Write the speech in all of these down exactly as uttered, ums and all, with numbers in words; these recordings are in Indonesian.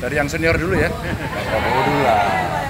Dari yang senior dulu ya. Prabowo dulu lah.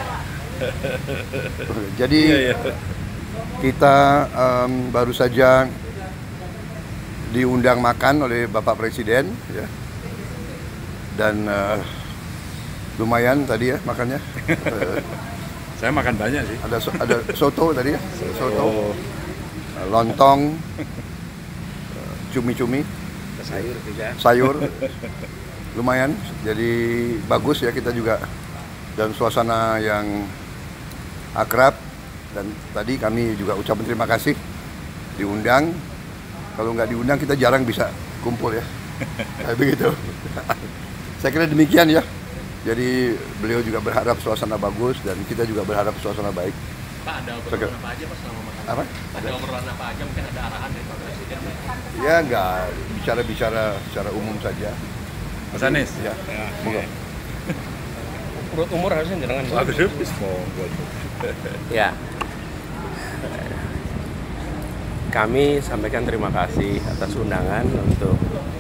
Jadi Iya, iya. kita um, baru saja diundang makan oleh Bapak Presiden, ya. Dan uh, lumayan tadi ya makannya. Uh, Saya makan banyak sih. ada so- ada soto tadi ya, soto, Oh, uh, lontong, uh, cumi-cumi, Sayur juga. sayur, lumayan. Jadi bagus ya kita juga, dan suasana yang akrab. Dan tadi kami juga ucapkan terima kasih diundang. Kalau nggak diundang kita jarang bisa kumpul ya. Kayak begitu. Saya kira demikian ya. Jadi beliau juga berharap suasana bagus dan kita juga berharap suasana baik. Pak, ada obrolan apa aja Pak selama makan? Apa? Ada obrolan apa aja, mungkin ada arahan dari Pak Presiden? Ya nggak bicara-bicara secara umum saja. Mas Anies. Ya. Ya, Monggo. Urut umur harusnya jangan. Waduh, monggo. Ya. Kami sampaikan terima kasih atas undangan untuk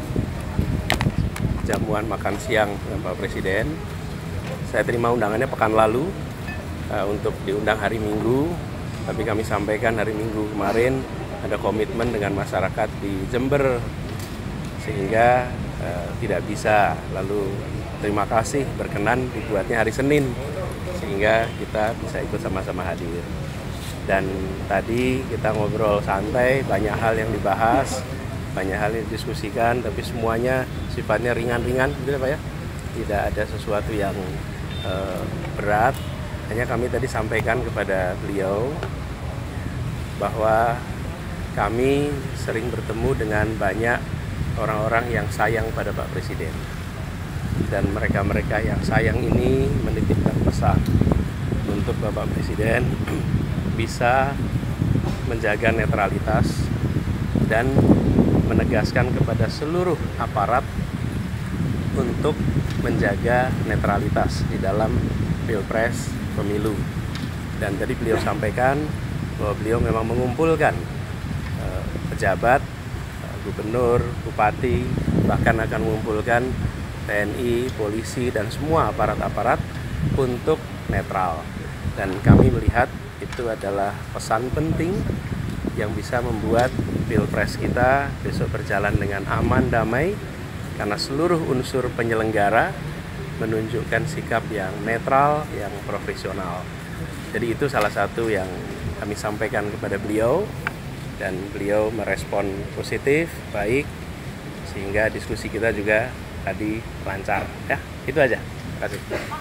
jamuan makan siang dengan Pak Presiden. Saya terima undangannya pekan lalu uh, untuk diundang hari Minggu, tapi kami sampaikan hari Minggu kemarin ada komitmen dengan masyarakat di Jember sehingga uh, tidak bisa. Lalu terima kasih berkenan dibuatnya hari Senin sehingga kita bisa ikut sama-sama hadir. Dan tadi kita ngobrol santai, banyak hal yang dibahas, banyak hal yang didiskusikan, tapi semuanya sifatnya ringan-ringan, gitu Pak ya. Tidak ada sesuatu yang uh, berat. Hanya kami tadi sampaikan kepada beliau bahwa kami sering bertemu dengan banyak orang-orang yang sayang pada Pak Presiden. Dan mereka-mereka yang sayang ini menitipkan pesan untuk Bapak Presiden bisa menjaga netralitas dan menegaskan kepada seluruh aparat untuk menjaga netralitas di dalam Pilpres pemilu. Dan tadi beliau sampaikan bahwa beliau memang mengumpulkan uh, pejabat, uh, gubernur, bupati, bahkan akan mengumpulkan T N I, polisi, dan semua aparat-aparat untuk netral. Dan kami melihat itu adalah pesan penting yang bisa membuat Pilpres kita besok berjalan dengan aman, damai, karena seluruh unsur penyelenggara menunjukkan sikap yang netral, yang profesional. Jadi itu salah satu yang kami sampaikan kepada beliau, dan beliau merespon positif, baik, sehingga diskusi kita juga tadi lancar. Ya, itu aja. Terima kasih.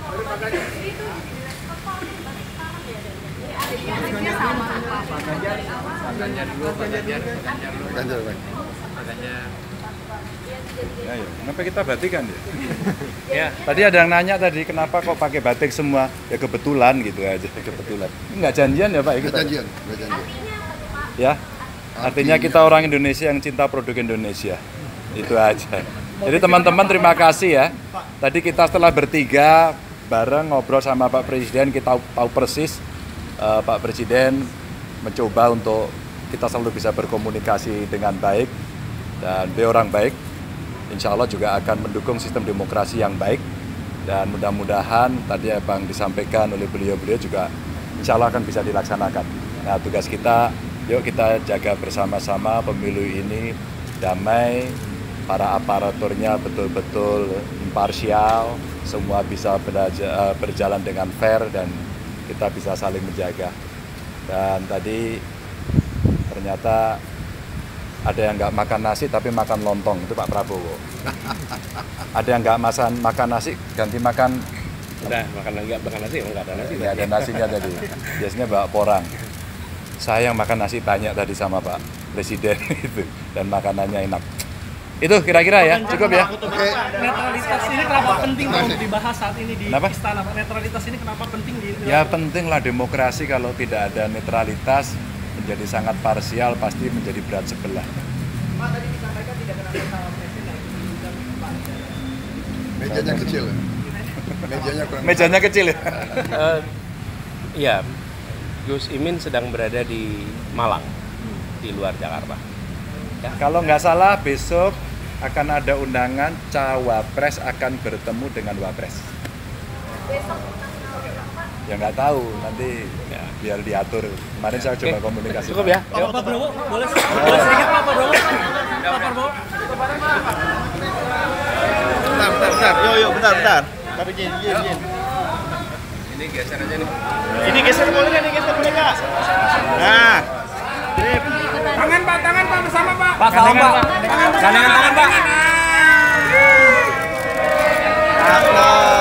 Ganjar dulu, Pak Ganjar, Ganjar dulu. Ganjar, Pak. Pak Ganjar. Ya, ya. Kenapa kita batikan ya? Ya, Tadi ada yang nanya tadi kenapa kok pakai batik semua? Ya kebetulan gitu aja, kebetulan. Nggak janjian ya Pak ya Nggak kita? janjian, nggak janjian. Ya. Artinya kita orang Indonesia yang cinta produk Indonesia. Itu aja. Jadi teman-teman terima kasih ya. Tadi kita setelah bertiga bareng ngobrol sama Pak Presiden, kita tahu persis uh, Pak Presiden mencoba untuk kita selalu bisa berkomunikasi dengan baik, dan beliau orang baik. Insya Allah juga akan mendukung sistem demokrasi yang baik, dan mudah-mudahan tadi yang disampaikan oleh beliau-beliau juga insya Allah akan bisa dilaksanakan. Nah, tugas kita, yuk kita jaga bersama-sama pemilu ini damai, para aparaturnya betul-betul imparsial, semua bisa berjalan dengan fair, dan kita bisa saling menjaga. Dan tadi ternyata ada yang nggak makan nasi tapi makan lontong, itu Pak Prabowo. Ada yang nggak makan makan nasi ganti makan. udah makan enggak makan nasi, enggak ada nasi. Nggak ada nasinya tadi. Biasanya bawa porang. Saya yang makan nasi banyak tadi sama Pak Presiden itu, dan makanannya enak. Itu kira-kira ya, cukup ya. Oke. Netralitas ini kenapa penting untuk dibahas saat ini di Kenapa? istana? Netralitas ini kenapa penting di Ya pentinglah demokrasi, kalau tidak ada netralitas menjadi sangat parsial, pasti menjadi berat sebelah. Pak, tadi disampaikan tidak kenal sama presiden yang diundang Pak. Mejanya kecil. Mejanya kurang. Mejanya kecil ya. Uh, iya, Gus Imin sedang berada di Malang, di luar Jakarta. Ya. Kalau nggak salah besok akan ada undangan Cawapres akan bertemu dengan Wapres. Ya nggak tahu, nanti ya, biar diatur. Kemarin saya coba komunikasi. Cukup ya? Pak Prabowo, boleh boleh sedikit Pak Prabowo? Pak Prabowo. Bentar, bentar, bentar. Yo, yo, bentar, bentar. Tapi Jin, Jin, Jin. Ini geser aja nih. Ini geser boleh nggak nih, geser boleh nggak? Nah, grip. Tangan Pak, tangan Pak bersama Pak. Pak, salam Pak. Gandengan tangan Pak. Cakep.